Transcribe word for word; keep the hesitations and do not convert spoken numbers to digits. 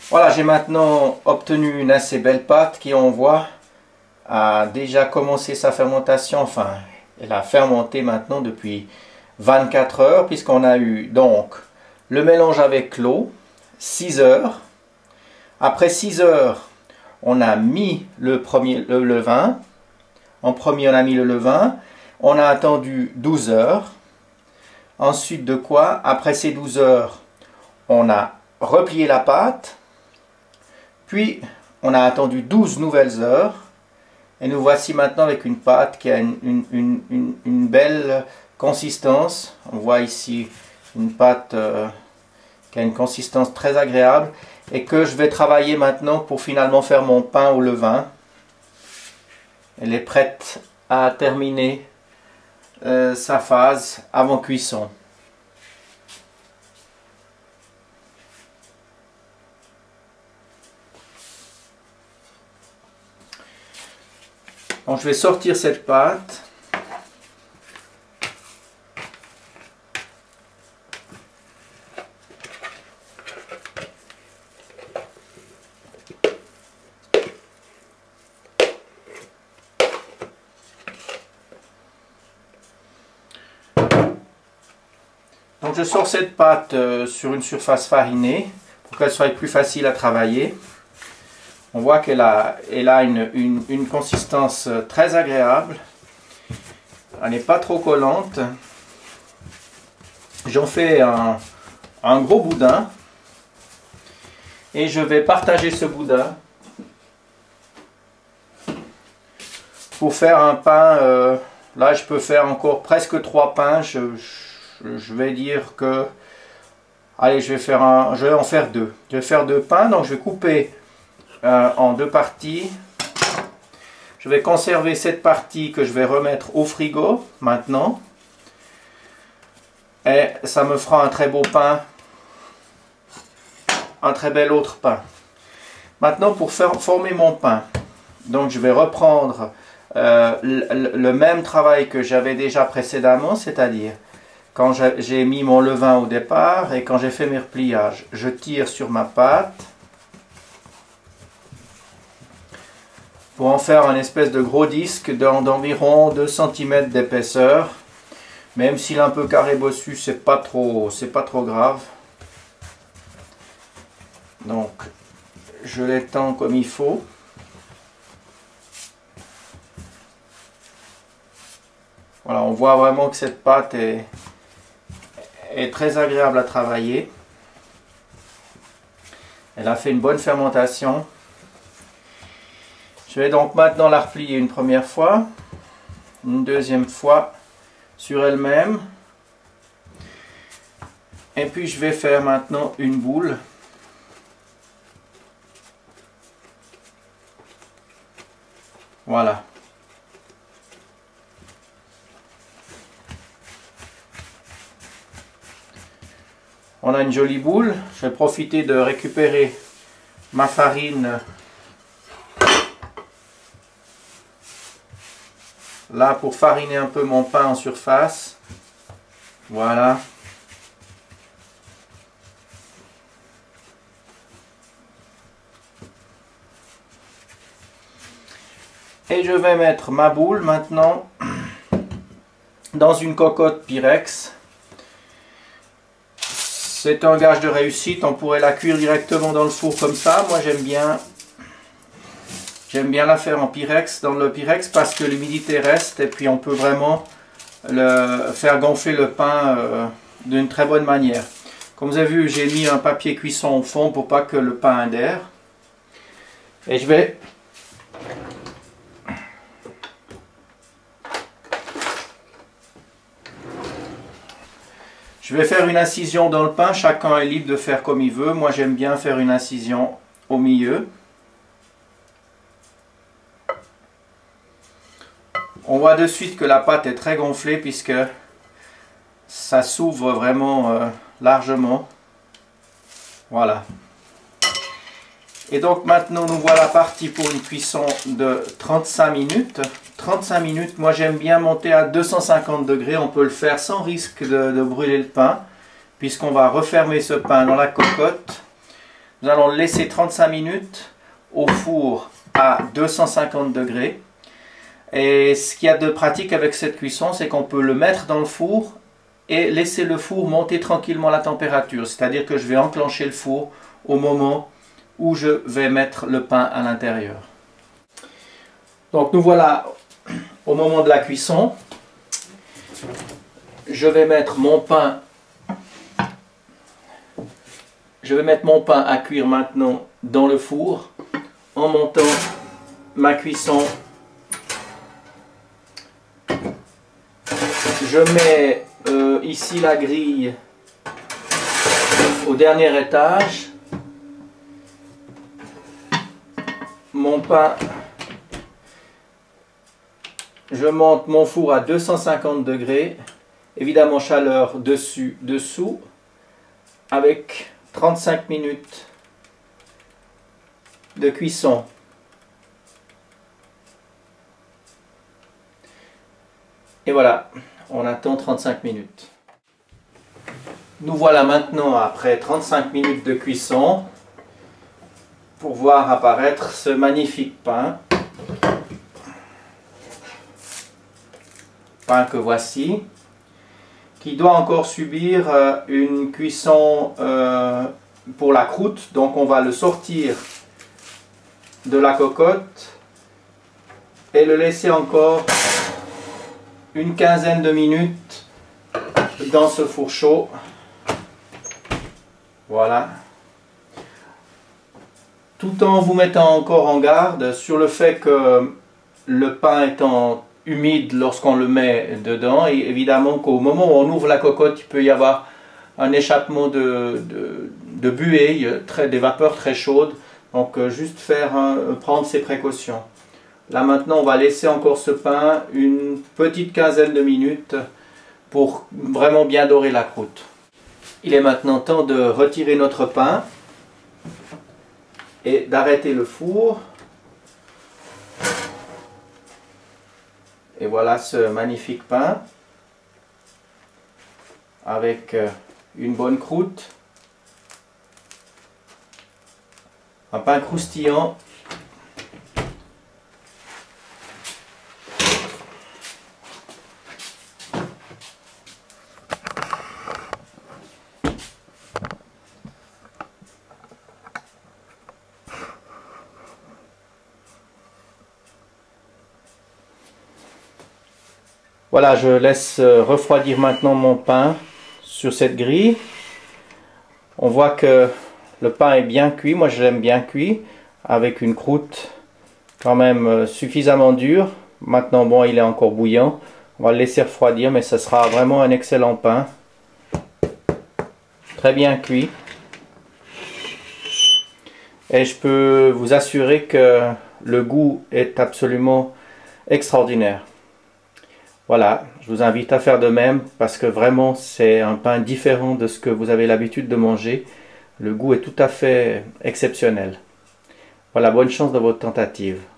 Voilà, j'ai maintenant obtenu une assez belle pâte qui, on voit, a déjà commencé sa fermentation. Enfin, elle a fermenté maintenant depuis vingt-quatre heures, puisqu'on a eu donc le mélange avec l'eau, six heures. Après six heures, on a mis le premier le levain. En premier, on a mis le levain. On a attendu douze heures. Ensuite de quoi, après ces douze heures, on a replié la pâte. Puis, on a attendu douze nouvelles heures. Et nous voici maintenant avec une pâte qui a une, une, une, une, une belle consistance. On voit ici une pâte euh, qui a une consistance très agréable. Et que je vais travailler maintenant pour finalement faire mon pain au levain. Elle est prête à terminer euh, sa phase avant cuisson. Donc je vais sortir cette pâte. Donc je sors cette pâte euh, sur une surface farinée pour qu'elle soit plus facile à travailler. On voit qu'elle a, elle a une, une, une consistance très agréable. Elle n'est pas trop collante. J'en fais un, un gros boudin. Et je vais partager ce boudin pour faire un pain. Euh, là, je peux faire encore presque trois pains. Je, je, je vais dire que... Allez, je vais, faire un, je vais en faire deux. Je vais faire deux pains. Donc, je vais couper... Euh, en deux parties. Je vais conserver cette partie que je vais remettre au frigo maintenant. Et ça me fera un très beau pain. Un très bel autre pain. Maintenant, pour faire former mon pain, donc je vais reprendre euh, le, le même travail que j'avais déjà précédemment, c'est-à-dire quand j'ai mis mon levain au départ et quand j'ai fait mes repliages, je tire sur ma pâte pour en faire un espèce de gros disque d'environ deux centimètres d'épaisseur. Même s'il est un peu carré bossu, c'est pas trop, c'est pas trop grave. Donc, je l'étends comme il faut. Voilà, on voit vraiment que cette pâte est, est très agréable à travailler. Elle a fait une bonne fermentation. Je vais donc maintenant la replier une première fois, une deuxième fois sur elle-même. Et puis je vais faire maintenant une boule. Voilà. On a une jolie boule. Je vais profiter de récupérer ma farine là pour fariner un peu mon pain en surface. Voilà. Et je vais mettre ma boule maintenant dans une cocotte Pyrex. C'est un gage de réussite, on pourrait la cuire directement dans le four comme ça. Moi j'aime bien J'aime bien la faire en Pyrex, dans le Pyrex, parce que l'humidité reste et puis on peut vraiment le, faire gonfler le pain euh, d'une très bonne manière. Comme vous avez vu, j'ai mis un papier cuisson au fond pour pas que le pain adhère. Et je vais Je vais faire une incision dans le pain, chacun est libre de faire comme il veut. Moi j'aime bien faire une incision au milieu. On voit de suite que la pâte est très gonflée puisque ça s'ouvre vraiment euh, largement. Voilà. Et donc maintenant nous voilà partis pour une cuisson de trente-cinq minutes. trente-cinq minutes, moi j'aime bien monter à deux cent cinquante degrés, on peut le faire sans risque de, de brûler le pain, puisqu'on va refermer ce pain dans la cocotte. Nous allons le laisser trente-cinq minutes au four à deux cent cinquante degrés. Et ce qu'il y a de pratique avec cette cuisson, c'est qu'on peut le mettre dans le four et laisser le four monter tranquillement la température. C'est-à-dire que je vais enclencher le four au moment où je vais mettre le pain à l'intérieur. Donc nous voilà au moment de la cuisson. Je vais mettre mon pain Je vais mettre mon pain à cuire maintenant dans le four en montant ma cuisson. Je mets euh, ici la grille au dernier étage. Mon pain, je monte mon four à deux cent cinquante degrés, évidemment chaleur dessus, dessous, avec trente-cinq minutes de cuisson. Et voilà, on attend trente-cinq minutes. Nous voilà maintenant après trente-cinq minutes de cuisson pour voir apparaître ce magnifique pain. Pain que voici, qui doit encore subir euh, une cuisson euh, pour la croûte. Donc on va le sortir de la cocotte et le laisser encore une quinzaine de minutes dans ce four chaud. Voilà. Tout en vous mettant encore en garde sur le fait que le pain étant humide lorsqu'on le met dedans, et évidemment qu'au moment où on ouvre la cocotte, il peut y avoir un échappement de, de, de buée, très, des vapeurs très chaudes. Donc euh, juste faire un, prendre ces précautions. Là maintenant on va laisser encore ce pain une petite quinzaine de minutes pour vraiment bien dorer la croûte. Il est maintenant temps de retirer notre pain et d'arrêter le four. Et voilà ce magnifique pain avec une bonne croûte, un pain croustillant. Voilà, je laisse refroidir maintenant mon pain sur cette grille. On voit que le pain est bien cuit, moi je l'aime bien cuit, avec une croûte quand même suffisamment dure. Maintenant bon, il est encore bouillant, on va le laisser refroidir, mais ce sera vraiment un excellent pain. Très bien cuit. Et je peux vous assurer que le goût est absolument extraordinaire. Voilà, je vous invite à faire de même parce que vraiment c'est un pain différent de ce que vous avez l'habitude de manger. Le goût est tout à fait exceptionnel. Voilà, bonne chance dans votre tentative.